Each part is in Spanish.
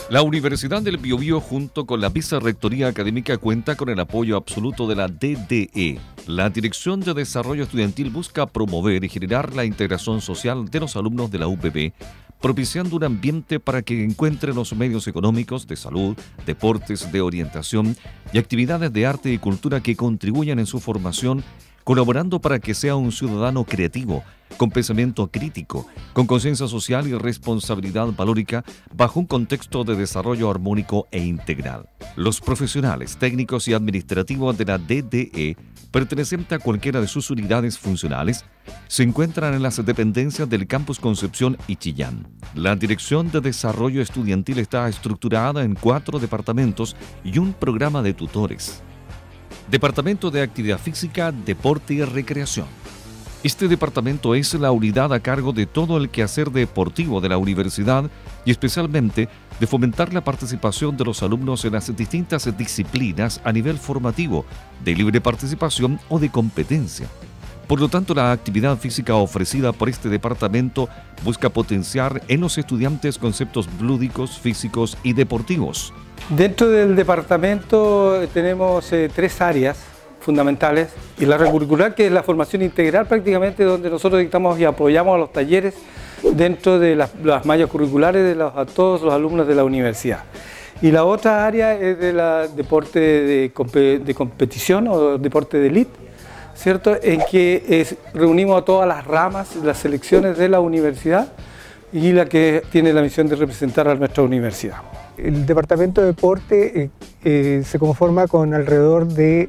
La Universidad del Biobío, junto con la Vicerrectoría Académica, cuenta con el apoyo absoluto de la DDE. La Dirección de Desarrollo Estudiantil busca promover y generar la integración social de los alumnos de la UPB, propiciando un ambiente para que encuentren los medios económicos, de salud, deportes, de orientación y actividades de arte y cultura que contribuyan en su formación, colaborando para que sea un ciudadano creativo, con pensamiento crítico, con conciencia social y responsabilidad valórica, bajo un contexto de desarrollo armónico e integral. Los profesionales, técnicos y administrativos de la DDE, pertenecientes a cualquiera de sus unidades funcionales, se encuentran en las dependencias del Campus Concepción y Chillán. La Dirección de Desarrollo Estudiantil está estructurada en 4 departamentos y un programa de tutores. Departamento de Actividad Física, Deporte y Recreación. Este departamento es la unidad a cargo de todo el quehacer deportivo de la universidad y especialmente de fomentar la participación de los alumnos en las distintas disciplinas a nivel formativo, de libre participación o de competencia. Por lo tanto, la actividad física ofrecida por este departamento busca potenciar en los estudiantes conceptos lúdicos, físicos y deportivos. Dentro del departamento tenemos 3 áreas fundamentales, y la recurricular, que es la formación integral prácticamente, donde nosotros dictamos y apoyamos a los talleres dentro de las mallas curriculares a todos los alumnos de la universidad. Y la otra área es de la deporte de competición o deporte de élite, ¿cierto? En que reunimos a todas las ramas, las selecciones de la universidad y la que tiene la misión de representar a nuestra universidad. El departamento de deporte se conforma con alrededor de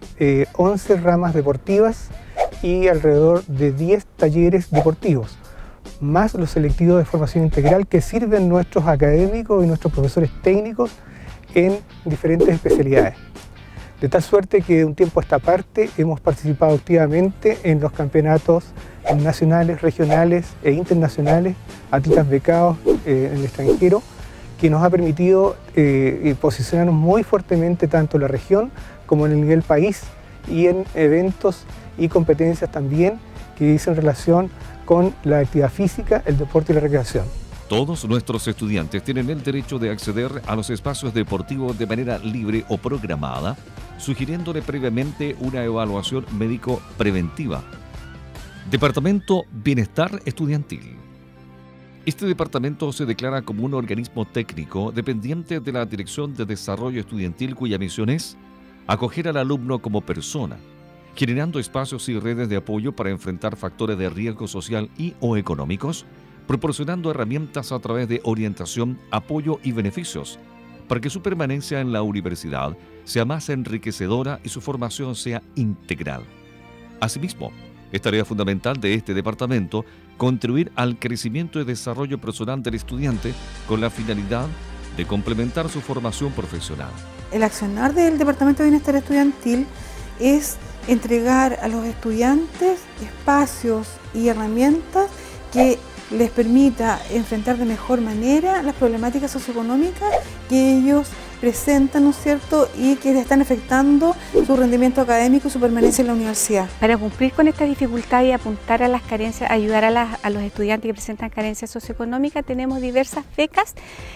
11 ramas deportivas y alrededor de 10 talleres deportivos, más los selectivos de formación integral que sirven nuestros académicos y nuestros profesores técnicos en diferentes especialidades. De tal suerte que de un tiempo a esta parte hemos participado activamente en los campeonatos nacionales, regionales e internacionales, atletas becados en el extranjero, que nos ha permitido posicionarnos muy fuertemente tanto en la región como en el nivel país y en eventos y competencias también que dicen relación con la actividad física, el deporte y la recreación. Todos nuestros estudiantes tienen el derecho de acceder a los espacios deportivos de manera libre o programada, sugiriéndole previamente una evaluación médico preventiva. Departamento Bienestar Estudiantil. Este departamento se declara como un organismo técnico dependiente de la Dirección de Desarrollo Estudiantil, cuya misión es acoger al alumno como persona, generando espacios y redes de apoyo para enfrentar factores de riesgo social y/o económicos, proporcionando herramientas a través de orientación, apoyo y beneficios, para que su permanencia en la universidad sea más enriquecedora y su formación sea integral. Asimismo, es tarea fundamental de este departamento contribuir al crecimiento y desarrollo personal del estudiante con la finalidad de complementar su formación profesional. El accionar del Departamento de Bienestar Estudiantil es entregar a los estudiantes espacios y herramientas que les permita enfrentar de mejor manera las problemáticas socioeconómicas que ellos presentan, ¿no es cierto?, y que están afectando su rendimiento académico y su permanencia en la universidad. Para cumplir con esta dificultad y apuntar a las carencias, ayudar a los estudiantes que presentan carencias socioeconómicas, tenemos diversas becas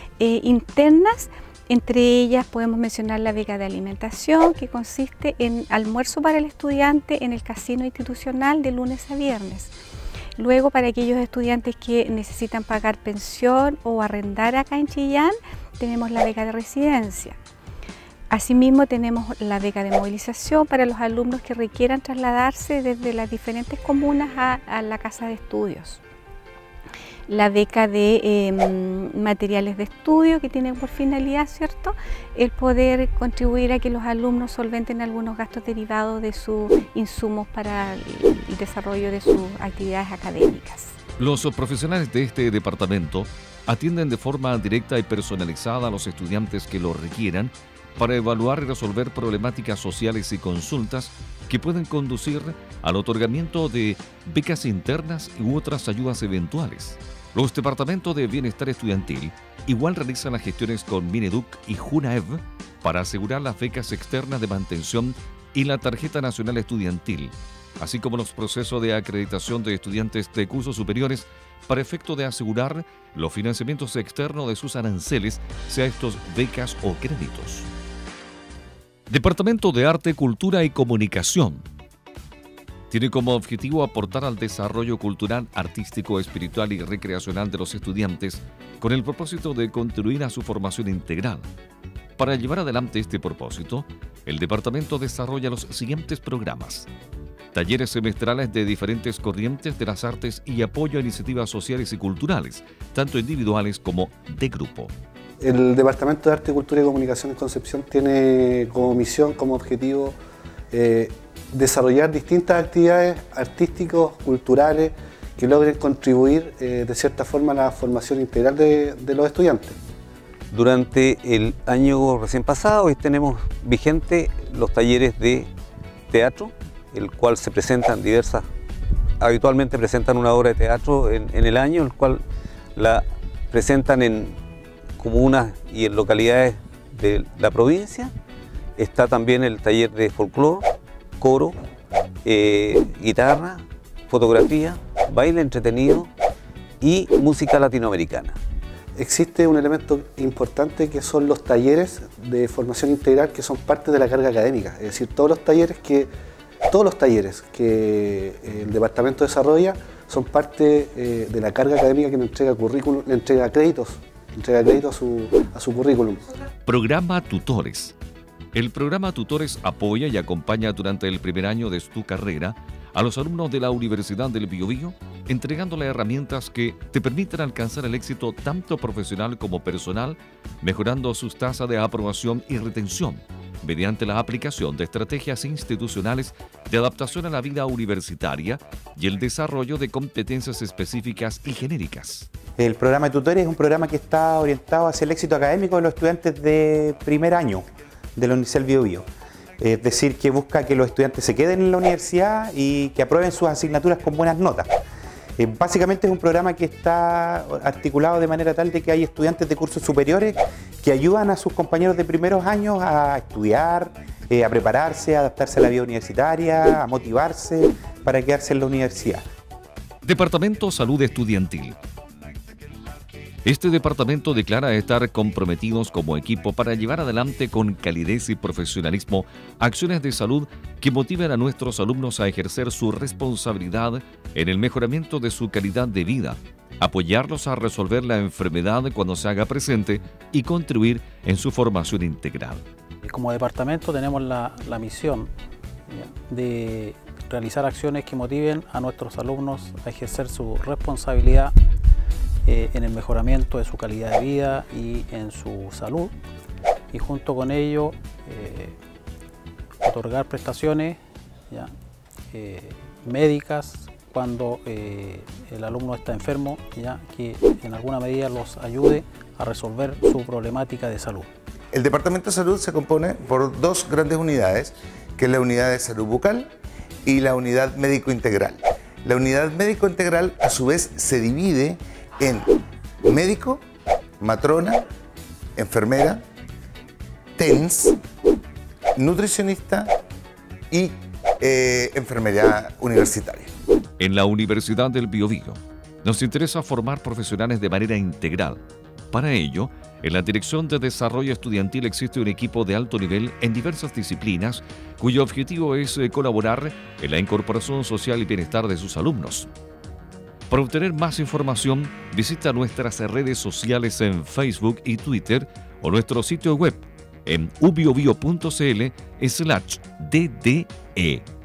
internas. Entre ellas podemos mencionar la beca de alimentación, que consiste en almuerzo para el estudiante en el casino institucional de lunes a viernes. Luego, para aquellos estudiantes que necesitan pagar pensión o arrendar acá en Chillán, tenemos la beca de residencia. Asimismo, tenemos la beca de movilización para los alumnos que requieran trasladarse desde las diferentes comunas a la casa de estudios. La beca de materiales de estudio, que tiene por finalidad, ¿cierto?, el poder contribuir a que los alumnos solventen algunos gastos derivados de sus insumos para el desarrollo de sus actividades académicas. Los profesionales de este departamento atienden de forma directa y personalizada a los estudiantes que lo requieran para evaluar y resolver problemáticas sociales y consultas que pueden conducir al otorgamiento de becas internas u otras ayudas eventuales. Los departamentos de bienestar estudiantil igual realizan las gestiones con Mineduc y Junaev para asegurar las becas externas de mantención y la tarjeta nacional estudiantil, así como los procesos de acreditación de estudiantes de cursos superiores para efecto de asegurar los financiamientos externos de sus aranceles, sea estos becas o créditos. Departamento de Arte, Cultura y Comunicación. Tiene como objetivo aportar al desarrollo cultural, artístico, espiritual y recreacional de los estudiantes con el propósito de contribuir a su formación integral. Para llevar adelante este propósito, el departamento desarrolla los siguientes programas: talleres semestrales de diferentes corrientes de las artes y apoyo a iniciativas sociales y culturales, tanto individuales como de grupo. El Departamento de Arte, Cultura y Comunicación en Concepción tiene como misión, como objetivo, desarrollar distintas actividades artísticas, culturales, que logren contribuir de cierta forma a la formación integral de los estudiantes. Durante el año recién pasado, hoy tenemos vigente los talleres de teatro, el cual se presentan habitualmente presentan una obra de teatro en el año, el cual la presentan en comunas y en localidades de la provincia. Está también el taller de folclore, coro, guitarra, fotografía, baile entretenido y música latinoamericana. Existe un elemento importante que son los talleres de formación integral, que son parte de la carga académica, es decir, todos los talleres que el departamento desarrolla son parte de la carga académica que nos entrega currículum, le entrega créditos a su currículum. Programa Tutores. El programa Tutores apoya y acompaña durante el primer año de su carrera a los alumnos de la Universidad del Biobío, entregándole herramientas que te permitan alcanzar el éxito tanto profesional como personal, mejorando sus tasas de aprobación y retención, mediante la aplicación de estrategias institucionales de adaptación a la vida universitaria y el desarrollo de competencias específicas y genéricas. El programa de tutores es un programa que está orientado hacia el éxito académico de los estudiantes de primer año de la Universidad del Biobío. Es decir, que busca que los estudiantes se queden en la universidad y que aprueben sus asignaturas con buenas notas. Básicamente es un programa que está articulado de manera tal de que hay estudiantes de cursos superiores que ayudan a sus compañeros de primeros años a estudiar, a prepararse, a adaptarse a la vida universitaria, a motivarse para quedarse en la universidad. Departamento Salud Estudiantil. Este departamento declara estar comprometidos como equipo para llevar adelante con calidez y profesionalismo acciones de salud que motiven a nuestros alumnos a ejercer su responsabilidad en el mejoramiento de su calidad de vida, apoyarlos a resolver la enfermedad cuando se haga presente y contribuir en su formación integral. Como departamento tenemos la misión de realizar acciones que motiven a nuestros alumnos a ejercer su responsabilidad en el mejoramiento de su calidad de vida y en su salud, y junto con ello otorgar prestaciones médicas cuando el alumno está enfermo, que en alguna medida los ayude a resolver su problemática de salud. El Departamento de Salud se compone por dos grandes unidades, que es la unidad de salud bucal y la unidad médico integral. La unidad médico integral a su vez se divide en médico, matrona, enfermera, TENS, nutricionista y enfermería universitaria. En la Universidad del Biobío nos interesa formar profesionales de manera integral. Para ello, en la Dirección de Desarrollo Estudiantil existe un equipo de alto nivel en diversas disciplinas cuyo objetivo es colaborar en la incorporación social y bienestar de sus alumnos. Para obtener más información, visita nuestras redes sociales en Facebook y Twitter o nuestro sitio web en ubiobio.cl/DDE.